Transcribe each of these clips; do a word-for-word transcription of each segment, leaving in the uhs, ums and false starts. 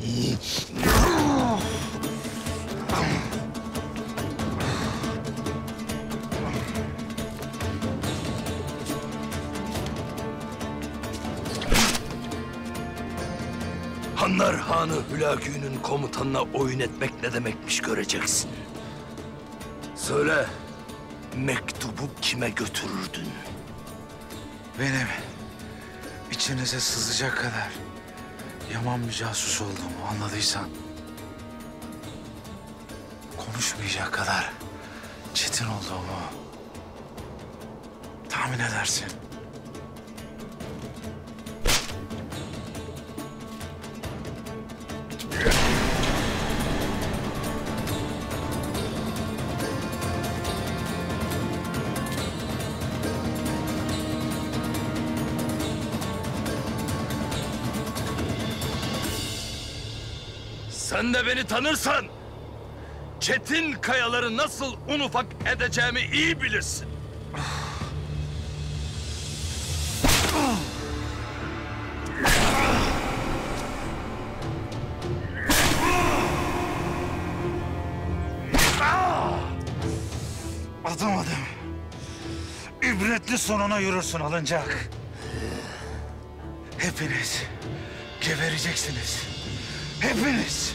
Hanlar Hanı Hülagü'nün komutanına oyun etmek ne demekmiş göreceksin. Söyle, mektubu kime götürürdün? Benim içinize sızacak kadar yaman bir casus olduğumu anladıysan, konuşmayacak kadar çetin olduğumu tahmin edersin. Sen de beni tanırsan, çetin kayaları nasıl un ufak edeceğimi iyi bilirsin. Adım adım ibretli sonuna yürürsün alınacak. Hepiniz gebereceksiniz. Hepiniz.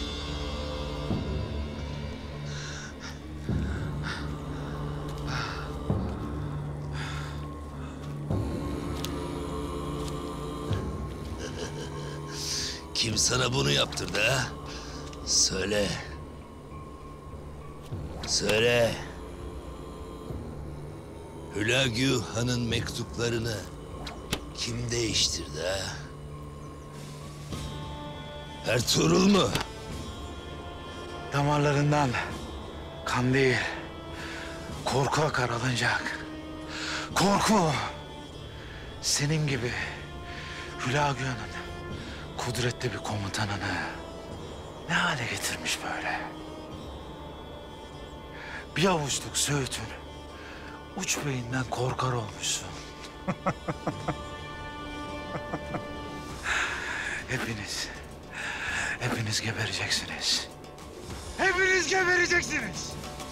Kim sana bunu yaptırdı ha? Söyle. Söyle. Hülagü Han'ın mektuplarını kim değiştirdi ha? Ertuğrul mu? Damarlarından kan değil, korku akar alınacak. Korku. Senin gibi Hülagü Han'ın kudretli bir komutanını ne hale getirmiş böyle? Bir avuçluk Söğüt'ün uç beyinden korkar olmuşsun. Hepiniz, hepiniz gebereceksiniz. Hepiniz gebereceksiniz.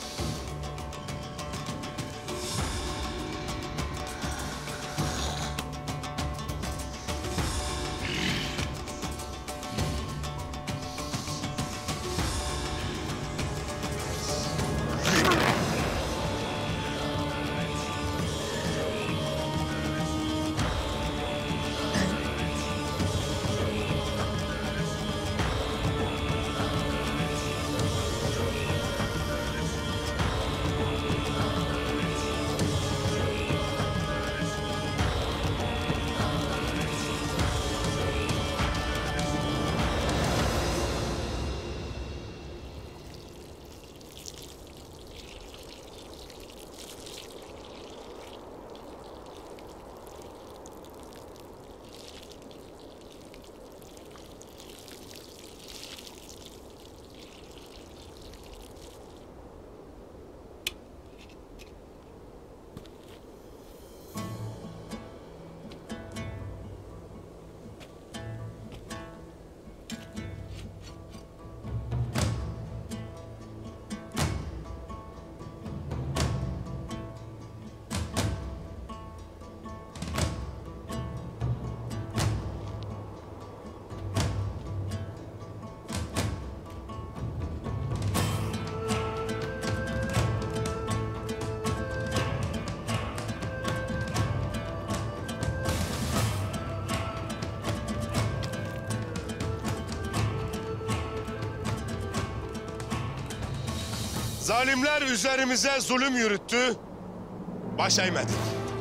Zalimler üzerimize zulüm yürüttü, baş eğmedik.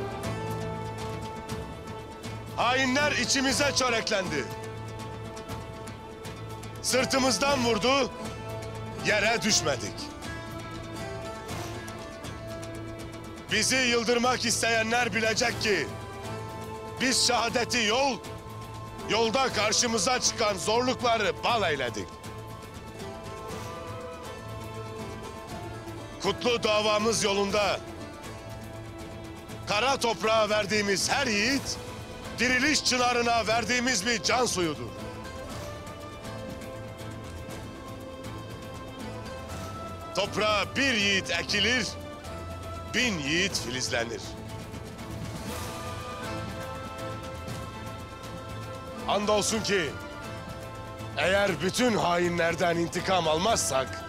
Hainler içimize çöreklendi. Sırtımızdan vurdu, yere düşmedik. Bizi yıldırmak isteyenler bilecek ki, biz şehadeti yol, yolda karşımıza çıkan zorlukları bal eyledik. Kutlu davamız yolunda kara toprağa verdiğimiz her yiğit, diriliş çınarına verdiğimiz bir can suyudur. Toprağa bir yiğit ekilir, bin yiğit filizlenir. Andolsun ki eğer bütün hainlerden intikam almazsak,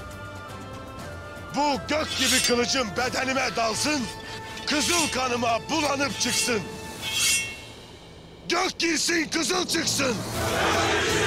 bu gök gibi kılıcım bedenime dalsın, kızıl kanıma bulanıp çıksın. Gök girsin, kızıl çıksın.